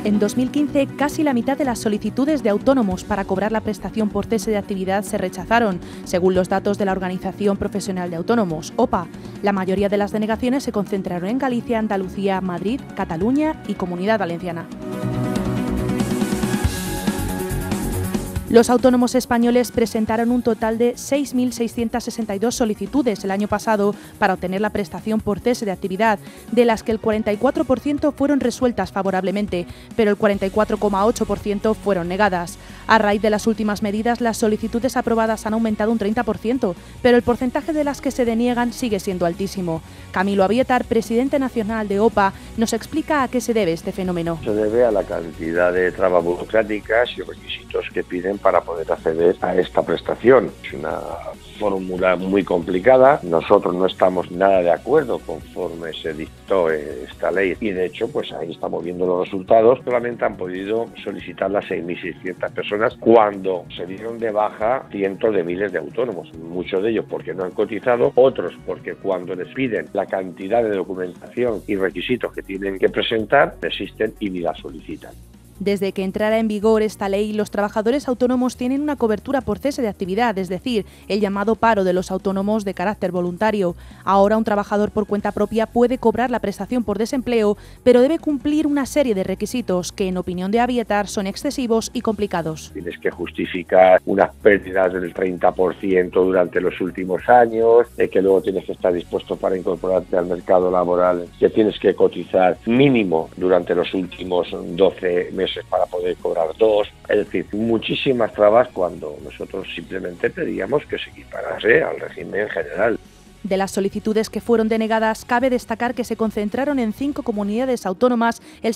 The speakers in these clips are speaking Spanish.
En 2015, casi la mitad de las solicitudes de autónomos para cobrar la prestación por cese de actividad se rechazaron, según los datos de la Organización Profesional de Autónomos, OPA. La mayoría de las denegaciones se concentraron en Galicia, Andalucía, Madrid, Cataluña y Comunidad Valenciana. Los autónomos españoles presentaron un total de 6.662 solicitudes el año pasado para obtener la prestación por cese de actividad, de las que el 44% fueron resueltas favorablemente, pero el 44,8% fueron negadas. A raíz de las últimas medidas, las solicitudes aprobadas han aumentado un 30%, pero el porcentaje de las que se deniegan sigue siendo altísimo. Camilo Abietar, presidente nacional de OPA, nos explica a qué se debe este fenómeno. Se debe a la cantidad de trabas burocráticas y requisitos que piden para poder acceder a esta prestación. Es una fórmula muy complicada. Nosotros no estamos nada de acuerdo conforme se dictó esta ley y de hecho pues ahí estamos viendo los resultados. Solamente han podido solicitar las 6.600 personas cuando se dieron de baja cientos de miles de autónomos, muchos de ellos porque no han cotizado, otros porque cuando les piden la cantidad de documentación y requisitos que tienen que presentar, resisten y ni la solicitan. Desde que entrara en vigor esta ley, los trabajadores autónomos tienen una cobertura por cese de actividad, es decir, el llamado paro de los autónomos de carácter voluntario. Ahora un trabajador por cuenta propia puede cobrar la prestación por desempleo, pero debe cumplir una serie de requisitos que, en opinión de Abietar, son excesivos y complicados. Tienes que justificar unas pérdidas del 30% durante los últimos años, que luego tienes que estar dispuesto para incorporarte al mercado laboral, que tienes que cotizar mínimo durante los últimos 12 meses para poder cobrar 2, es decir, muchísimas trabas cuando nosotros simplemente pedíamos que se equiparase al régimen general. De las solicitudes que fueron denegadas, cabe destacar que se concentraron en 5 comunidades autónomas, el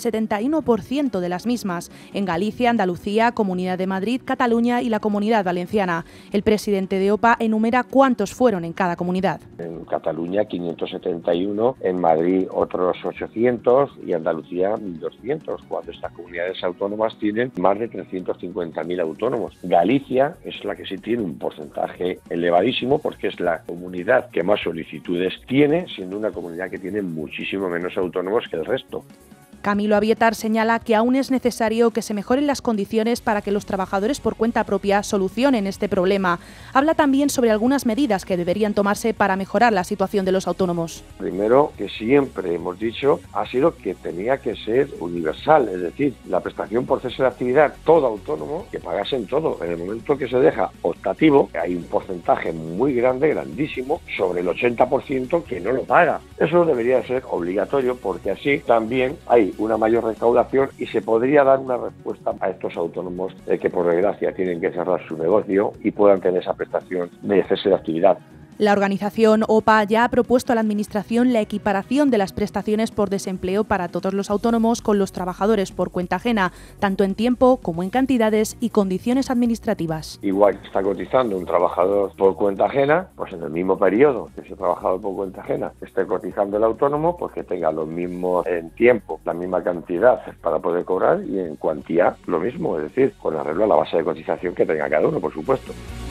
71% de las mismas, en Galicia, Andalucía, Comunidad de Madrid, Cataluña y la Comunidad Valenciana. El presidente de OPA enumera cuántos fueron en cada comunidad. En Cataluña 571, en Madrid otros 800 y Andalucía 1.200, cuando estas comunidades autónomas tienen más de 350.000 autónomos. Galicia es la que sí tiene un porcentaje elevadísimo porque es la comunidad que más solicitudes tiene, siendo una comunidad que tiene muchísimo menos autónomos que el resto. Camilo Abietar señala que aún es necesario que se mejoren las condiciones para que los trabajadores por cuenta propia solucionen este problema. Habla también sobre algunas medidas que deberían tomarse para mejorar la situación de los autónomos. Primero, que siempre hemos dicho, ha sido que tenía que ser universal, es decir, la prestación por cese de actividad, todo autónomo, que pagasen todo. En el momento que se deja optativo, hay un porcentaje muy grande, grandísimo, sobre el 80% que no lo paga. Eso debería ser obligatorio porque así también hay una mayor recaudación y se podría dar una respuesta a estos autónomos que por desgracia tienen que cerrar su negocio y puedan tener esa prestación de cese de actividad. La organización OPA ya ha propuesto a la Administración la equiparación de las prestaciones por desempleo para todos los autónomos con los trabajadores por cuenta ajena, tanto en tiempo como en cantidades y condiciones administrativas. Igual que está cotizando un trabajador por cuenta ajena, pues en el mismo periodo que ese trabajador por cuenta ajena esté cotizando el autónomo, pues que tenga lo mismo en tiempo, la misma cantidad para poder cobrar y en cuantía lo mismo, es decir, con arreglo a la base de cotización que tenga cada uno, por supuesto.